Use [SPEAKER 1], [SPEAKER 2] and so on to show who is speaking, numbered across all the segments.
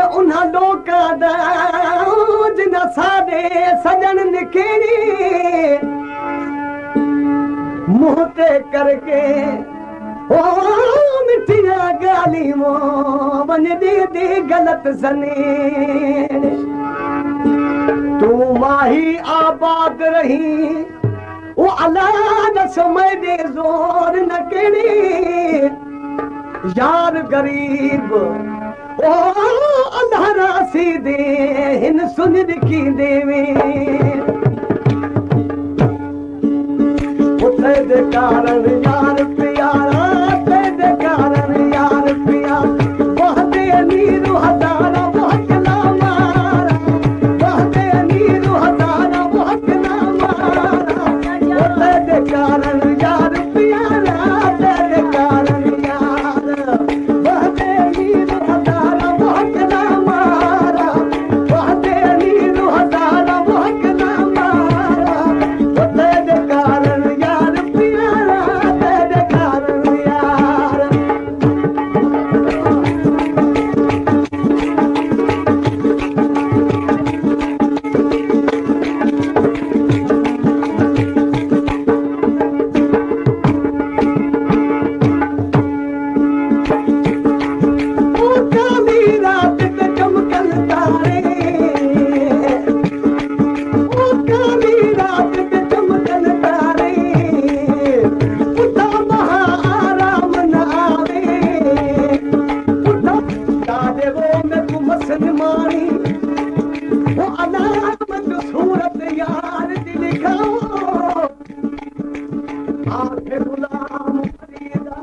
[SPEAKER 1] उन लोका दा जिन साडे सजन निखेड़ी मुंह ते करके ओ मिठिया गाली मो वन दी गलत सने तू माही आबाद रही ओ अल्लाह दा समय दे जोर न केड़ी यार गरीब ओ अल्लाह रासी दे हिन सुन दिखी देवे उते दे कारण यार प्यारा ते दे कारण यार प्यारा बहते नीरू हजारा बहकला मारा बहते नीरू हजारा बहकला मारा उते दे कारण यार प्यारा ते दे कारण यार बहते नीरू हजारा बहकला मारा बहते नीरू हजारा बहकला मारा उते दे कारण यार प्यारा ते दे कारण यार ओ काली रात पे चमकल तारे ओ काली रात पे चमकल तारे उठा महा आराम न आवे उठा दादे वो में तू मसन मारी वो अलामत सूरत यार दिल खाओ आखे गुलाम फरीदा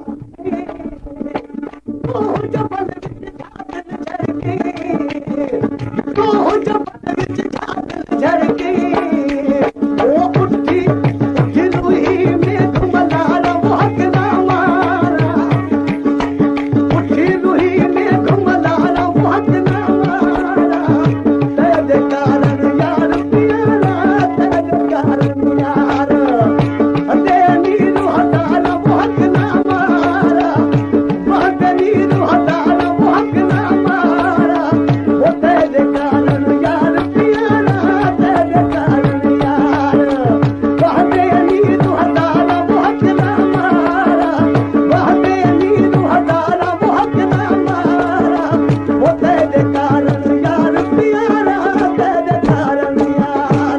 [SPEAKER 1] तो जबल विच झादल झरके तो जबल विच झादल झरके ओ उठी दिलुही में घुमलारा बहकला मारा उठी लुही में घुमलारा बहकला मारा तेरे कारण यार प्यारा तेरे कारण यार अते नीरू हटारा बहकला मारा बहते नीरू हटारा बहकला मारा वो तेरे कारण यार प्यारा तेरे कारण यार बहते नीरू हटारा बहकला मारा बहते नीरू हटारा बहकला मारा वो तेरे कारण यार प्यारा तेरे कारण यार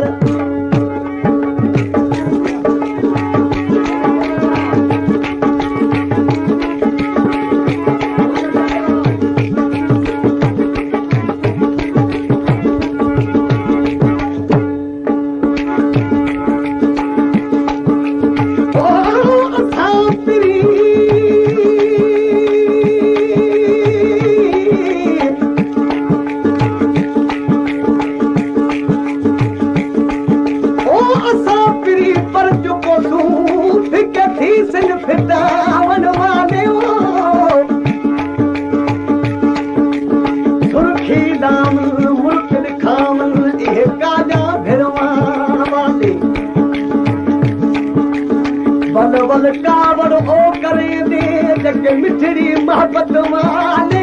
[SPEAKER 1] ओ असाफिरी ओ असाफिरी पर जो को सूफ के थी सन फिदावन वाले ओ सुर्खी दामन मुल्क दिखावन ए काजा भिरवान वाले बल बल कावड़ ओ करे दे जग मिठड़ी मोहब्बत वाले